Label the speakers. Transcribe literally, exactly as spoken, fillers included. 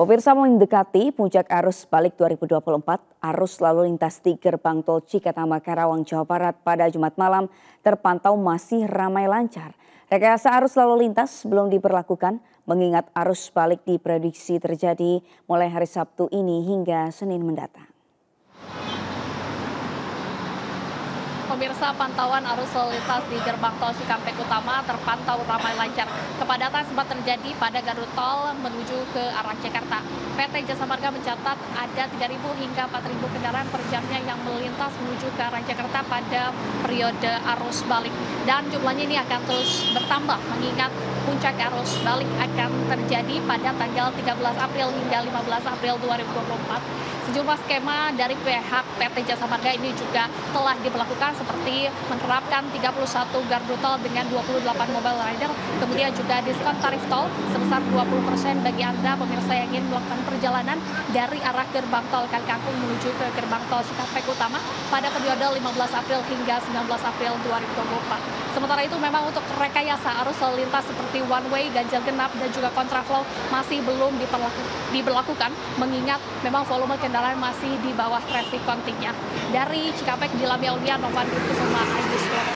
Speaker 1: Pemirsa mendekati puncak arus balik dua ribu dua puluh empat, arus lalu lintas di gerbang tol Cikatama Karawang, Jawa Barat pada Jumat malam terpantau masih ramai lancar. Rekayasa arus lalu lintas belum diberlakukan mengingat arus balik diprediksi terjadi mulai hari Sabtu ini hingga Senin mendatang.
Speaker 2: Pemirsa, pantauan arus lalu lintas di gerbang tol Cikampek Utama terpantau ramai lancar. Kepadatan sempat terjadi pada gardu tol menuju ke arah Jakarta. P T Jasa Marga mencatat ada tiga ribu hingga empat ribu kendaraan per jamnya yang melintas menuju ke arah Jakarta pada periode arus balik. Dan jumlahnya ini akan terus bertambah mengingat puncak arus balik akan terjadi pada tanggal tiga belas April hingga lima belas April dua ribu dua puluh empat. Sejumlah skema dari pihak P T Jasa Marga ini juga telah diberlakukan seperti menerapkan tiga puluh satu gardu tol dengan dua puluh delapan mobile rider, kemudian juga diskon tarif tol sebesar dua puluh persen bagi Anda pemirsa yang ingin melakukan perjalanan dari arah gerbang tol Kalikangkung menuju ke gerbang tol Cikampek Utama pada periode lima belas April hingga sembilan belas April dua ribu dua puluh empat. Sementara itu memang untuk rekayasa arus lalu lintas seperti one way, ganjil genap dan juga kontraflow masih belum diberlakukan mengingat memang volume kendaraan masih di bawah traffic kontingnya. Dari Cikampek, Dilami Aulia, Novan Kusuma, Agus.